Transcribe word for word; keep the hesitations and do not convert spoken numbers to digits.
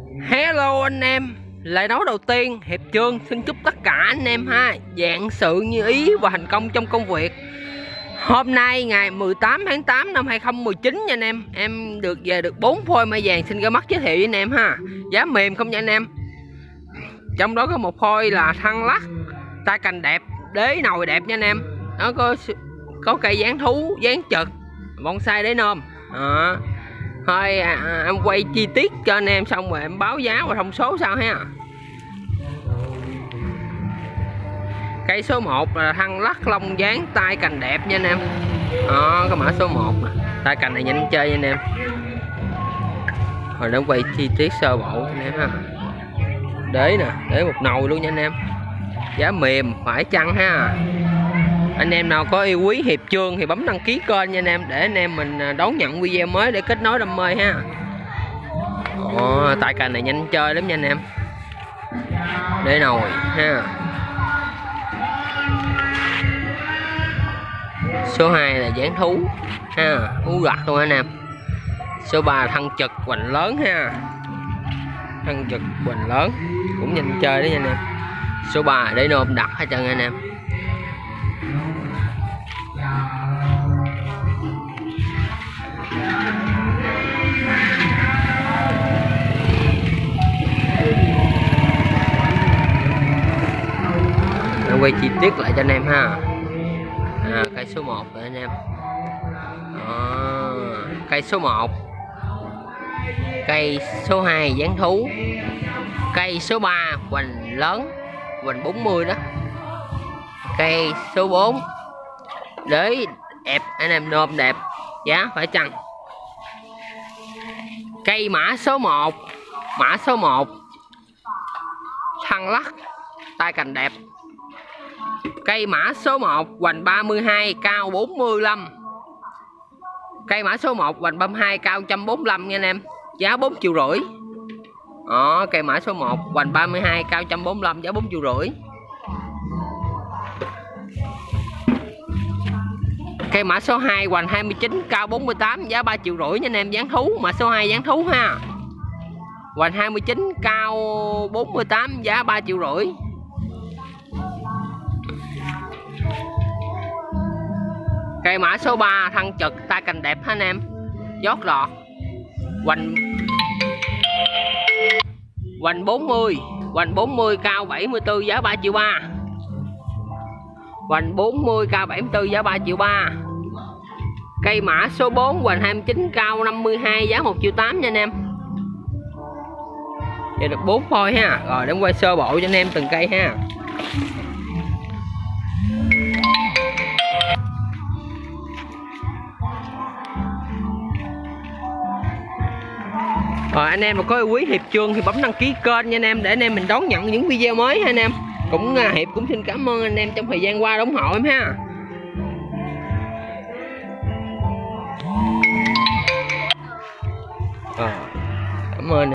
Hello anh em, lời nói đầu tiên Hiệp Chương xin chúc tất cả anh em ha vạn sự như ý và thành công trong công việc. Hôm nay ngày mười tám tháng tám năm hai không một chín nha anh em, em được về được bốn phôi mai vàng, xin ra mắt giới thiệu với anh em ha. Giá mềm không nha anh em. Trong đó có một phôi là thăng lắc, tay cành đẹp, đế nồi đẹp nha anh em. Nó có có cây dáng thú, dáng trực, bonsai đế nôm. Đó. Thôi à, à, em quay chi tiết cho anh em xong rồi em báo giá và thông số sau ha. Cây số một là thăng lắc lông dáng tay cành đẹp nha anh em. Đó, cái mã số một nè. Tay cành này nhanh chơi nha anh em. Rồi em quay chi tiết sơ bộ anh em ha. Đế nè, đế một nồi luôn nha anh em. Giá mềm phải chăng ha. Anh em nào có yêu quý Hiệp Chương thì bấm đăng ký kênh nha anh em, để anh em mình đón nhận video mới để kết nối đam mê ha. Ồ, tay cành này nhanh chơi lắm nha anh em. Để nồi ha. Số hai là dáng thú ha, thú gặt luôn anh em. Số ba là thân trực hoành lớn ha. Thân trực hoành lớn cũng nhanh chơi đấy nha anh em. Số ba để nôm đặt hết trơn anh em. Em quay chi tiết lại cho anh em ha. À, cây số một rồi anh em. Đó, cây số một, cây số hai dáng thú, cây số ba hoành lớn, hoành bốn mươi đó, cây số bốn đế đẹp anh em, nôm đẹp, giá phải chăng. Cây mã số một, mã số một thăng lắc tay cành đẹp. Cây mã số một hoành ba mươi hai cao bốn mươi lăm. Cây mã số một hoành ba mươi hai cao một trăm bốn mươi lăm nha anh em. Giá bốn triệu rưỡi. Đó, cây mã số một hoành ba mươi hai cao một trăm bốn mươi lăm, giá bốn triệu rưỡi. Cây mã số hai hoành hai mươi chín cao bốn mươi tám, giá ba triệu rưỡi nha anh em, dáng thú, mã số hai dáng thú ha. Hoành hai mươi chín cao bốn mươi tám, giá ba triệu rưỡi. Cây mã số ba thân trực tay cành đẹp ha anh em. Giót lọt. Hoành Hoành bốn mươi, hoành bốn mươi cao bảy mươi tư, giá ba triệu ba. Hoành bốn mươi cao bảy mươi tư, giá ba triệu ba. Cây mã số bốn hoành hai mươi chín cao năm mươi hai, giá một triệu tám nha anh em. Vậy được bốn phôi ha. Rồi để quay sơ bộ cho anh em từng cây ha. Rồi anh em mà có yêu quý Hiệp Chương thì bấm đăng ký kênh nha anh em, để anh em mình đón nhận những video mới ha anh em. Cũng Hiệp cũng xin cảm ơn anh em trong thời gian qua ủng hộ em ha. Rồi, cảm ơn.